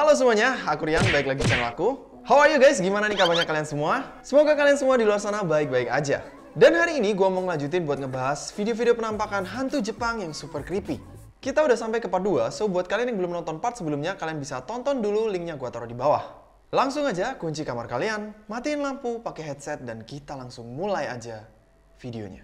Halo semuanya, aku Rian, balik lagi channel aku. How are you guys? Gimana nih kabarnya kalian semua? Semoga kalian semua di luar sana baik-baik aja. Dan hari ini gue mau ngelanjutin buat ngebahas video-video penampakan hantu Jepang yang super creepy. Kita udah sampai ke part 2, so buat kalian yang belum nonton part sebelumnya, kalian bisa tonton dulu, linknya gue taruh di bawah. Langsung aja kunci kamar kalian, matiin lampu, pakai headset, dan kita langsung mulai aja videonya.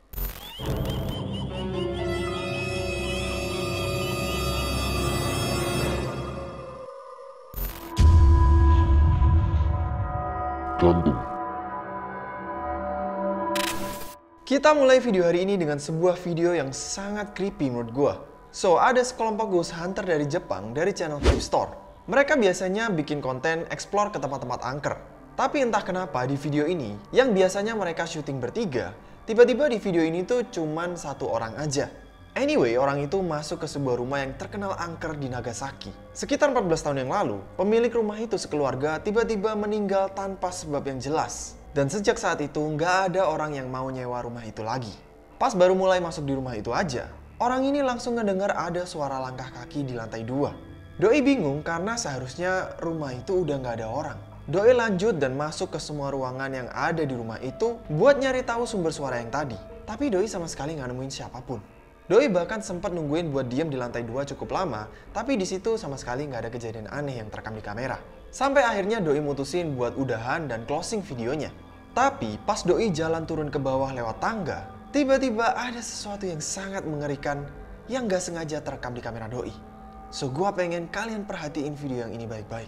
Kita mulai video hari ini dengan sebuah video yang sangat creepy menurut gua. So, ada sekelompok ghost hunter dari Jepang dari channel Cave Store. Mereka biasanya bikin konten explore ke tempat-tempat angker. Tapi entah kenapa di video ini, yang biasanya mereka syuting bertiga, tiba-tiba di video ini tuh cuman satu orang aja. Anyway, orang itu masuk ke sebuah rumah yang terkenal angker di Nagasaki. Sekitar 14 tahun yang lalu, pemilik rumah itu sekeluarga tiba-tiba meninggal tanpa sebab yang jelas. Dan sejak saat itu, nggak ada orang yang mau nyewa rumah itu lagi. Pas baru mulai masuk di rumah itu aja, orang ini langsung ngedengar ada suara langkah kaki di lantai 2. Doi bingung karena seharusnya rumah itu udah nggak ada orang. Doi lanjut dan masuk ke semua ruangan yang ada di rumah itu buat nyari tahu sumber suara yang tadi. Tapi Doi sama sekali nggak nemuin siapapun. Doi bahkan sempat nungguin buat diem di lantai 2 cukup lama, tapi di situ sama sekali nggak ada kejadian aneh yang terekam di kamera. Sampai akhirnya Doi mutusin buat udahan dan closing videonya. Tapi pas Doi jalan turun ke bawah lewat tangga, tiba-tiba ada sesuatu yang sangat mengerikan yang nggak sengaja terekam di kamera Doi. So gua pengen kalian perhatiin video yang ini baik-baik.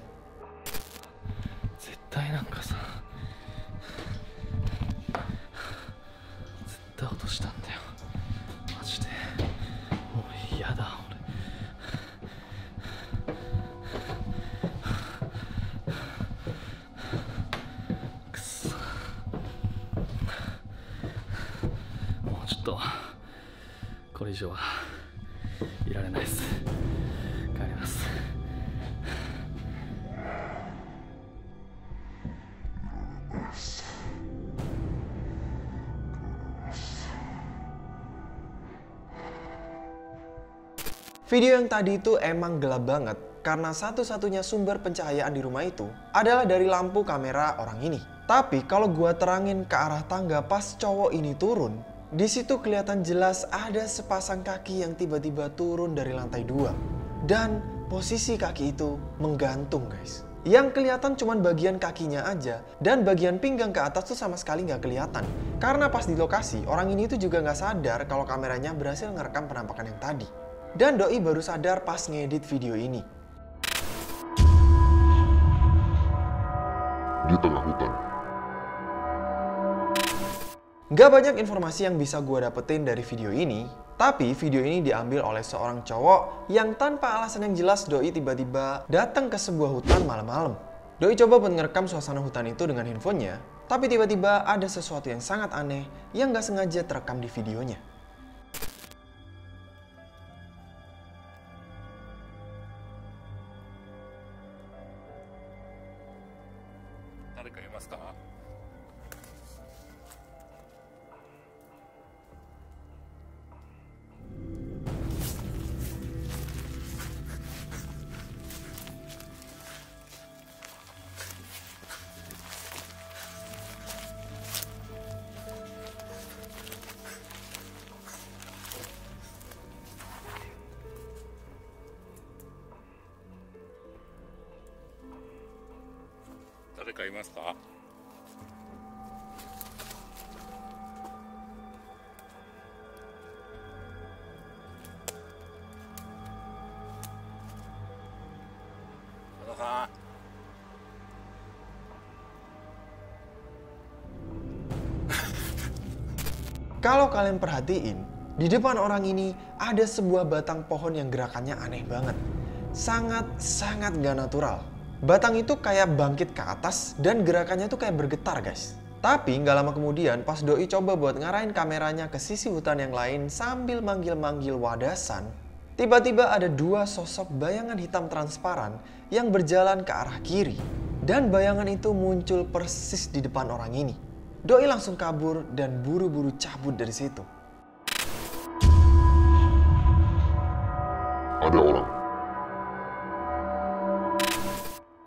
Video yang tadi itu emang gelap banget karena satu-satunya sumber pencahayaan di rumah itu adalah dari lampu kamera orang ini. Tapi kalau gua terangin ke arah tangga pas cowok ini turun, di situ kelihatan jelas ada sepasang kaki yang tiba-tiba turun dari lantai 2. Dan posisi kaki itu menggantung guys. Yang kelihatan cuma bagian kakinya aja dan bagian pinggang ke atas tuh sama sekali nggak kelihatan. Karena pas di lokasi, orang ini tuh juga nggak sadar kalau kameranya berhasil ngerekam penampakan yang tadi. Dan Doi baru sadar pas ngedit video ini. Di tengah hutan. Gak banyak informasi yang bisa gue dapetin dari video ini, tapi video ini diambil oleh seorang cowok yang tanpa alasan yang jelas Doi tiba-tiba datang ke sebuah hutan malam-malam. Doi coba buat ngerekam suasana hutan itu dengan handphonenya, tapi tiba-tiba ada sesuatu yang sangat aneh yang gak sengaja terekam di videonya. Kalau kalian perhatiin, di depan orang ini ada sebuah batang pohon yang gerakannya aneh banget. Sangat-sangat gak natural. Batang itu kayak bangkit ke atas dan gerakannya tuh kayak bergetar guys. Tapi gak lama kemudian pas Doi coba buat ngarahin kameranya ke sisi hutan yang lain sambil manggil-manggil wadasan, tiba-tiba ada dua sosok bayangan hitam transparan yang berjalan ke arah kiri. Dan bayangan itu muncul persis di depan orang ini. Doi langsung kabur dan buru-buru cabut dari situ. Ada orang.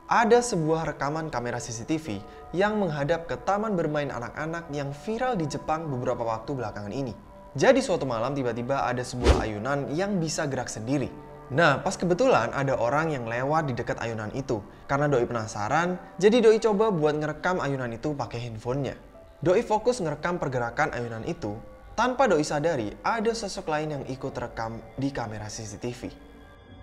Ada sebuah rekaman kamera CCTV yang menghadap ke taman bermain anak-anak yang viral di Jepang beberapa waktu belakangan ini. Jadi suatu malam tiba-tiba ada sebuah ayunan yang bisa gerak sendiri. Nah, pas kebetulan ada orang yang lewat di dekat ayunan itu. Karena Doi penasaran, jadi Doi coba buat ngerekam ayunan itu pakai handphonenya. Doi fokus ngerekam pergerakan ayunan itu, tanpa Doi sadari ada sosok lain yang ikut rekam di kamera CCTV.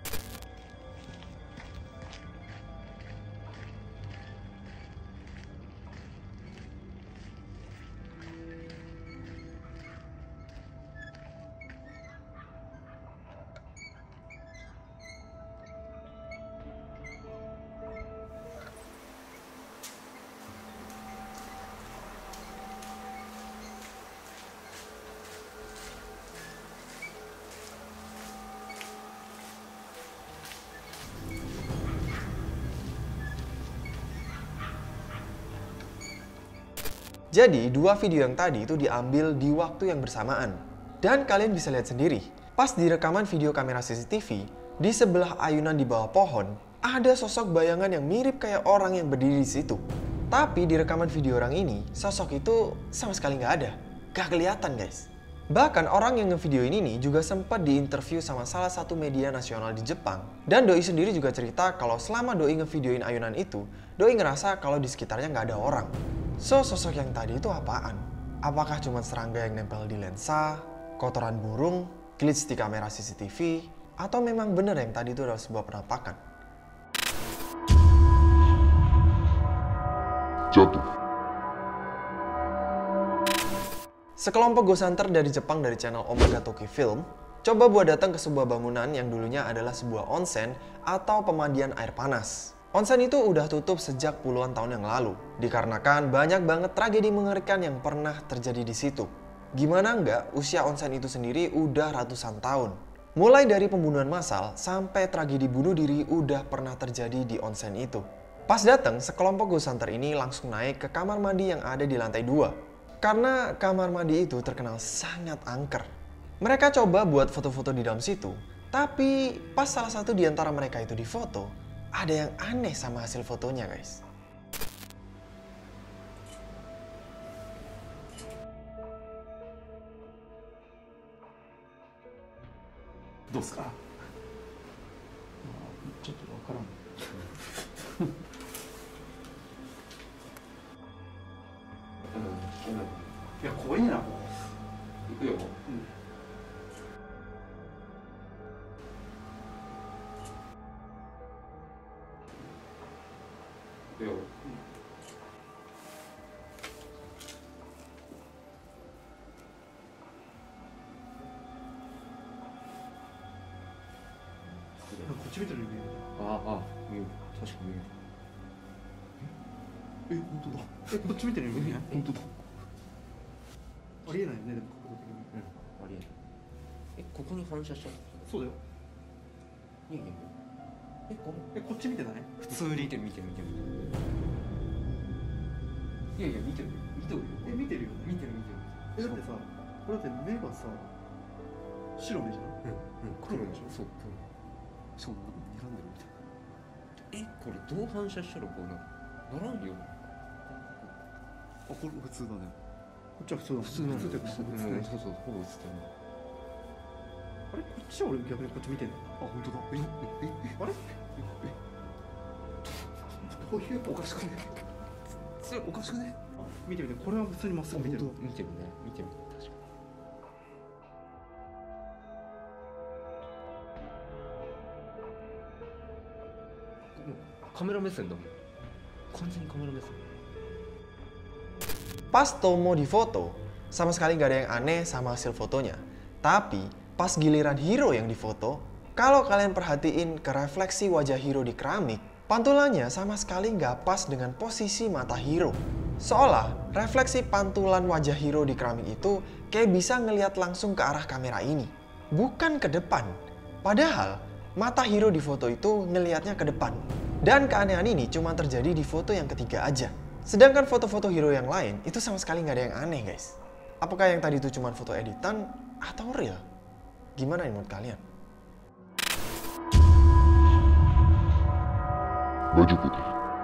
Jadi, dua video yang tadi itu diambil di waktu yang bersamaan. Dan kalian bisa lihat sendiri, pas di rekaman video kamera CCTV, di sebelah ayunan di bawah pohon, ada sosok bayangan yang mirip kayak orang yang berdiri di situ. Tapi di rekaman video orang ini, sosok itu sama sekali nggak ada. Gak kelihatan, guys. Bahkan orang yang ngevideo ini nih juga sempat diinterview sama salah satu media nasional di Jepang. Dan Doi sendiri juga cerita kalau selama Doi ngevideoin ayunan itu, Doi ngerasa kalau di sekitarnya nggak ada orang. So, sosok yang tadi itu apaan? Apakah cuma serangga yang nempel di lensa, kotoran burung, glitch di kamera CCTV, atau memang benar yang tadi itu adalah sebuah penampakan? Jatuh. Sekelompok ghost hunter dari Jepang dari channel Omega Tokyo Film coba buat datang ke sebuah bangunan yang dulunya adalah sebuah onsen atau pemandian air panas. Onsen itu udah tutup sejak puluhan tahun yang lalu, dikarenakan banyak banget tragedi mengerikan yang pernah terjadi di situ. Gimana enggak, usia onsen itu sendiri udah ratusan tahun. Mulai dari pembunuhan massal sampai tragedi bunuh diri udah pernah terjadi di onsen itu. Pas datang, sekelompok ghost hunter ini langsung naik ke kamar mandi yang ada di lantai 2. Karena kamar mandi itu terkenal sangat angker. Mereka coba buat foto-foto di dalam situ, tapi pas salah satu di antara mereka itu difoto, ada yang aneh sama hasil fotonya, guys. Doska? ちょっとわからん。いや、怖いな。行くよ。行くよ。こっち見てるよね。ああ、見える。確かに見える。本当だ。こっち見てるよね。本当だ。ありえないよね、でも角度的に。 ありえない。ここに反射しちゃう。 そうだよ。 いやいやいや。 こっち見てない？普通に。 見てる。いやいや、見てる。 見てるよね。 見てる。 だってさ、これだって目がさ、白目じゃん。黒でしょ。 そう、黒。 そう、睨んでるみたいな。 これどう反射したらこうならんよ。 あ、これ普通だね。こっちは普通だ。普通って普通。 そうそう、ほぼ映ってる。 あれ、こっちは俺逆にこっち見てんの。あ、本当だ。あれ？どういうおかしくね？おかしくね？見てみて、これは普通にまっすぐ見てる。 見てる。確かに。カメラ目線だもん。完全にカメラ目線。 Pas Tomo difoto, sama sekali nggak ada yang aneh sama hasil fotonya. Tapi pas giliran Hiro yang difoto, kalau kalian perhatiin ke refleksi wajah Hiro di keramik, pantulannya sama sekali nggak pas dengan posisi mata Hiro. Seolah refleksi pantulan wajah Hiro di keramik itu kayak bisa ngelihat langsung ke arah kamera ini, bukan ke depan. Padahal mata Hiro di foto itu ngelihatnya ke depan. Dan keanehan ini cuma terjadi di foto yang ketiga aja. Sedangkan foto-foto Hiro yang lain itu sama sekali nggak ada yang aneh, guys. Apakah yang tadi itu cuma foto editan atau real? Gimana menurut kalian? baju putih.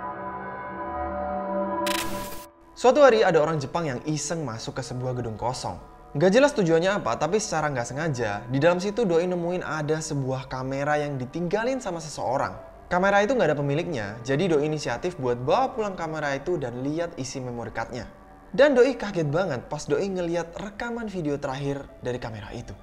Suatu hari ada orang Jepang yang iseng masuk ke sebuah gedung kosong. Nggak jelas tujuannya apa, tapi secara nggak sengaja, di dalam situ doi nemuin ada sebuah kamera yang ditinggalin sama seseorang. Kamera itu nggak ada pemiliknya, jadi doi inisiatif buat bawa pulang kamera itu dan lihat isi memory card-nya. Dan doi kaget banget pas doi ngeliat rekaman video terakhir dari kamera itu.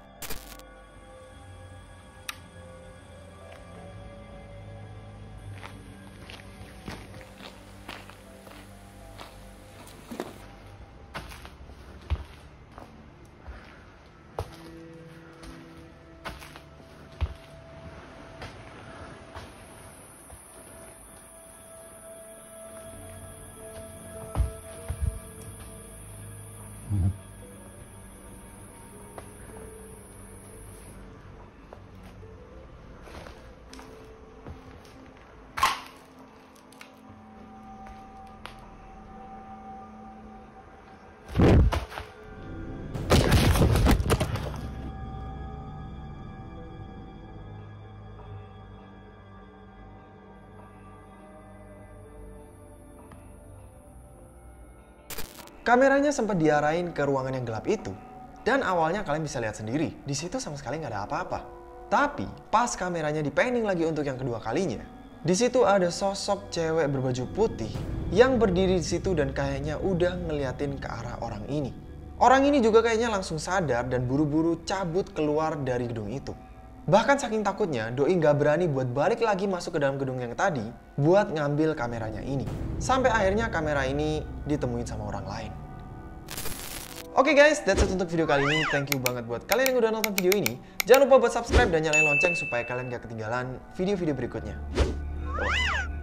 Kameranya sempat diarahin ke ruangan yang gelap itu. Dan awalnya kalian bisa lihat sendiri, di situ sama sekali nggak ada apa-apa. Tapi pas kameranya di-panning lagi untuk yang kedua kalinya, di situ ada sosok cewek berbaju putih yang berdiri di situ dan kayaknya udah ngeliatin ke arah orang ini. Orang ini juga kayaknya langsung sadar dan buru-buru cabut keluar dari gedung itu. Bahkan saking takutnya, doi nggak berani buat balik lagi masuk ke dalam gedung yang tadi buat ngambil kameranya ini. Sampai akhirnya kamera ini ditemuin sama orang lain. Oke guys, that's it untuk video kali ini. Thank you banget buat kalian yang udah nonton video ini. Jangan lupa buat subscribe dan nyalain lonceng supaya kalian gak ketinggalan video-video berikutnya.